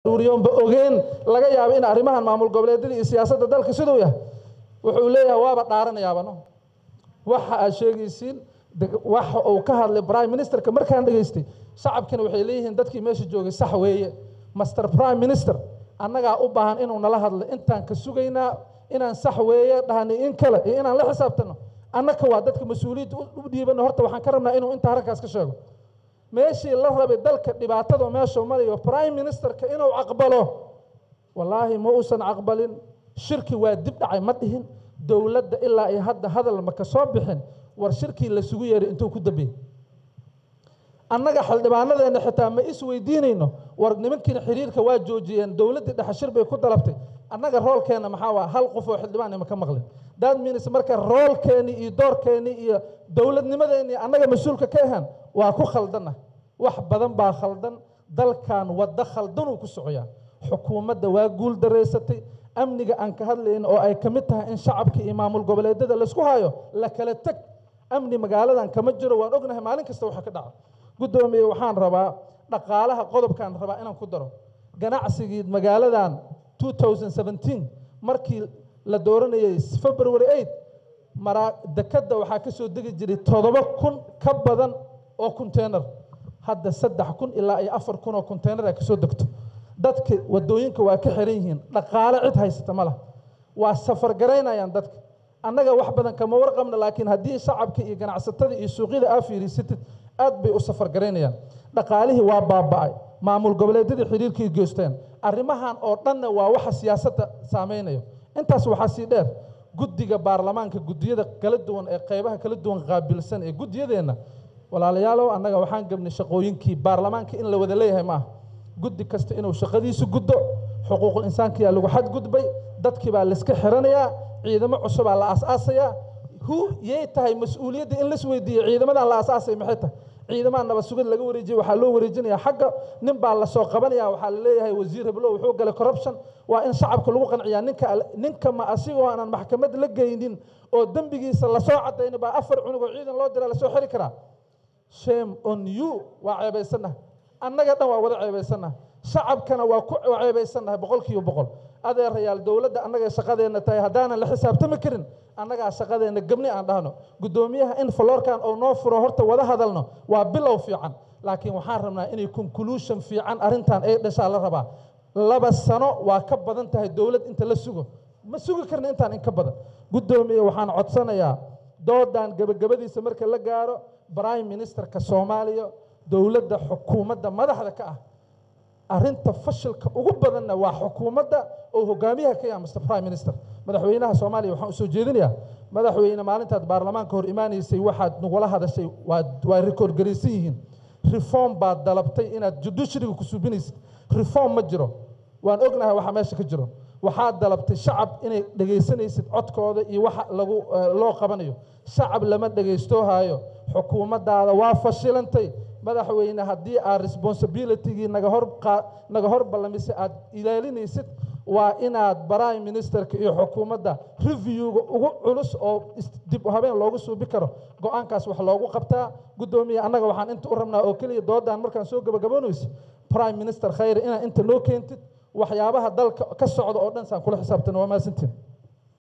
uriyom ba ogeen laga yaabo in arrimahan maamul goboleedyada iyo siyaasadda dalka sidoo yahay wuxuu leeyahay waaba dhaaranayaabano waxa ay sheegaysiin waxa uu ka hadlay prime ministerka markaan dhageystay shacabkana waxay leeyihiin dadkii meesha joogay sax weeye master prime minister annaga u baahan inuu nala hadlo intaan ka sugaynaa inaan sax weeye dhahnay in kale iyo inaan la xisaabtano annaka waa dadka mas'uuliyadda u dhiibano horta waxaan ka rabnaa inuu inta halkaas ka sheego meeshii la rabay dalka dhibaatada meesha mariyo prime ministerka inuu aqbalo wallaahi ma uusan aqbalin shirki waa dib dhacay ma dhihin dawladda ilaa ay hadda hadal ma ka soo bixin war shirkii la sugu yeeray intuu ku dambeeyay annaga xildhibaanadeena xitaa ma is weydiinayno war nimankiina xiriirka waa joojiyeen dawladda dhexe shir bay ku dalabtay annaga roolkeena maxaa waa hal qof oo xildhibaan ima ka maqlin that means marka roolkeeni iyo doorkeeni iyo dawladnimadeeni annaga mas'uulka ka ahaan waa ku khaldana wax badan baa khaldan dalkan wada khaldan uu ku socoyaa xukuumadda waa guul dareysatay amniga aan ka hadlayno oo ay kamid tahay in shacabka iyo maamul goboleedyada la isku hayo la kala tag amni magaaladan kama jiro waan ognahay maalin kasta waxa ka dhaca gudoomiye waxaan rabaa dhaqaalaha qodobkan rabaa inaan ku daro ganacsigii magaaladan 2017 markii la dooranayay February 8 dekada waxaa ka soo degi jiray 7,000 ka badan oo container hadda 3,000 ilaa 4,000 oo container ka soo degto dadka wadooyinka waa ka xiran yihiin dhaqaale cid haysata ma laha waa safar garaynayaan dadka annaga wax badan kama warqabna laakiin haddii shacabka iyo ganacsatada iyo suuqyada aa fiirisatid aad bay u safar garaynayaan dhaqaalihii waa baaba'ay maamul goboleedyada xiriirkii geysteen arrimahan oo dhanna waa waxa siyaasadda saameynayo intaas waxaa sii dheer guddiga baarlamaanka guddiyada kala duwan ee qaybaha kala duwan qaabilsan ee guddiyadeenna walaalayaalow annaga waxaan gabnay shaqooyinkii baarlamaanka in la wada leeyahay maaha guddi kasta inuu shaqadiisu guddo xuquuqul insaankiyaa lagu xadgudbay dadkii baa layska xiranayaa ciidamo cusubaa la aasaasayaa yay tahay mas-uuliyadda in las weydiiyo ciidamadan la aasaasay maxay tahay ciidamaha nabad sugid laga wareejiyay waxaa loo wareejinayaa xagga nin baa la soo qabanayaa waxaa la leeyahay wasiir heblow wuxuu galay corruption waa in shacabka lagu qanciyaa ninka ma asigoo aanan maxkamad la geynin oo dembigiisa lasoo cadayna baa 4 cunug oo ciidan loo diraa lasoo xiri karaa shame on you waa ceebaysanaha annaga dhan waa wada ceebaysanaha shacabkana waa ku ceebaysanahay 100% adeerayaal dawladda annaga shaqadeena tahay haddaanan la xisaabtami karin annagaa shaqadeena gabni aan dhahno gudoomiyaha in floorkan oo noo furo horta wada hadalno waa bilow fiican laakiin waxaan rabnaa inay conclusion fiican arrintan ay dhashaa la rabaa 2 sano waa ka badan tahay dawlad inta la sugo ma sugi karna intaan in ka badan gudoomiye waxaan codsanayaa doodan gabagabadiisa marka la gaaro prime ministerka Soomaaliya dawladda xukuumadda madaxda ka ah arrinta fashilka ugu badanna waa xukuumadda oo hogaamiyaha ka yahay Mr Prime Minister madaxweynaha Soomaaliya waxaan u soo jeedinayaa madaxweyne maalintaad baarlamaanka hor imaanaysay waxaad nagula hadashay waa record gareysan yihiin reform baad dalabtay inaad judiciary ku subinaysid reform ma jiro waan ognahay waxa meesha ka jiro waxaad dalabtay shacab inay dhageysanaysid codkooda iyo waxa lagu loo qabanayo shacab lama dhageysto haayo xukuumaddaada waa fashilantay madaxweyne haddii aad responsibility-gii naga hor ballamisay aad ilaalinaysid waa inaad prime ministerka iyo xukuumadda review-ga ugu culus oo dib u habeen loogu suubi karo go'aankaas wax loogu qabtaa gudoomiye annaga waxaan inta u rabnaa oo keliya doodan markaan soo gabagaboonayso prime minister khayr inaa inta noo keentid waxyaabaha dalka ka socda oo dhan saan kula xisaabtana waa maasantiin